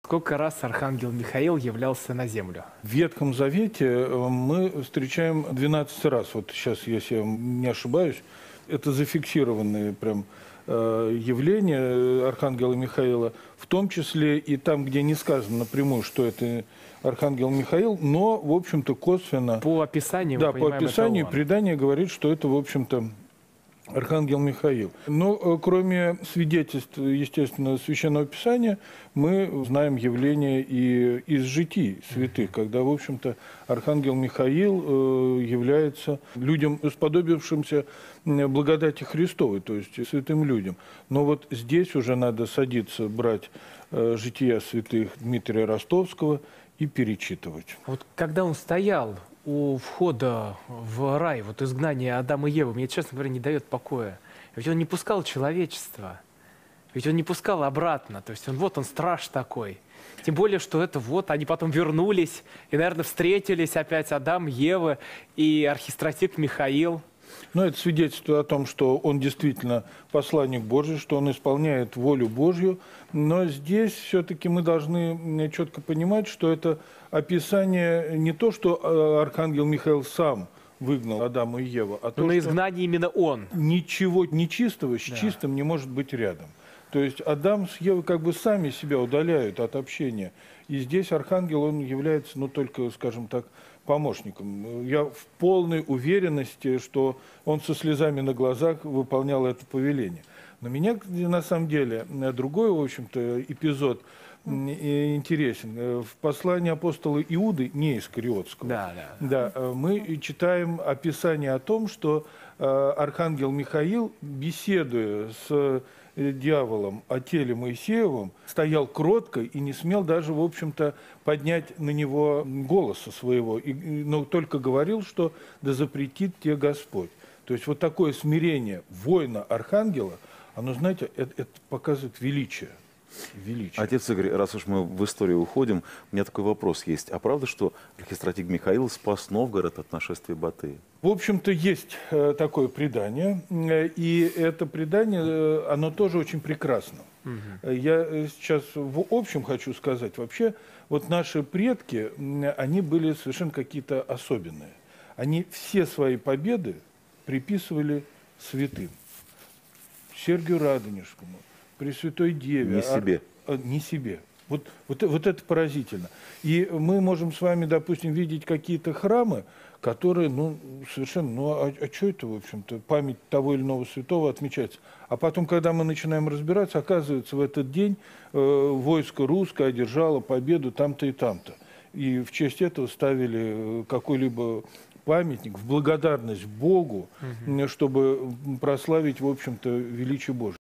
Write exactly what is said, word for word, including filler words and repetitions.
Сколько раз архангел Михаил являлся на землю? В Ветхом Завете мы встречаем двенадцать раз. Вот сейчас, если я не ошибаюсь, это зафиксированные прям явления архангела Михаила, в том числе и там, где не сказано напрямую, что это архангел Михаил, но, в общем-то, косвенно... По описанию, да, по описанию предание говорит, что это, в общем-то, архангел Михаил. Но кроме свидетельств, естественно, Священного Писания, мы знаем явление и из житий святых, когда, в общем-то, архангел Михаил является людям, сподобившимся благодати Христовой, то есть святым людям. Но вот здесь уже надо садиться, брать жития святых Дмитрия Ростовского и перечитывать. Вот когда он стоял у входа в рай, вот изгнание Адама и Евы, мне, честно говоря, не дает покоя. Ведь он не пускал человечество, ведь он не пускал обратно, то есть он, вот он страж такой. Тем более, что это вот, они потом вернулись и, наверное, встретились опять Адам, Ева и архистратик Михаил. Но это свидетельствует о том, что он действительно посланник Божий, что он исполняет волю Божью. Но здесь все-таки мы должны четко понимать, что это описание не то, что архангел Михаил сам выгнал Адама и Еву, а то, на что изгнании именно он. Ничего нечистого с да. чистым не может быть рядом. То есть Адам с Евой как бы сами себя удаляют от общения. И здесь архангел, он является, ну, только, скажем так, помощником. Я в полной уверенности, что он со слезами на глазах выполнял это повеление. Но меня, на самом деле, другой, в общем-то, эпизод интересен. В послании апостола Иуды, не Искариотского, да, да. Да, мы читаем описание о том, что архангел Михаил, беседуя с дьяволом о теле Моисеевом, стоял кротко и не смел даже, в общем-то, поднять на него голоса своего, и, но только говорил, что да запретит тебе Господь. То есть вот такое смирение воина-архангела, оно, знаете, это, это показывает величие. Величие. Отец Игорь, раз уж мы в историю уходим, у меня такой вопрос есть. А правда, что архистратик Михаил спас Новгород от нашествия Батыя? В общем-то, есть такое предание, и это предание, оно тоже очень прекрасно. Угу. Я сейчас в общем хочу сказать, вообще, вот наши предки, они были совершенно какие-то особенные. Они все свои победы приписывали святым. Сергию Радонежскому, Пресвятой Деве. Не себе. А, не себе. Вот, вот, вот это поразительно. И мы можем с вами, допустим, видеть какие-то храмы, которые, ну, совершенно, ну, а, а что это, в общем-то, память того или иного святого отмечается. А потом, когда мы начинаем разбираться, оказывается, в этот день э, войско русское одержало победу там-то и там-то. И в честь этого ставили какой-либо памятник в благодарность Богу, угу. чтобы прославить, в общем-то, величие Божие.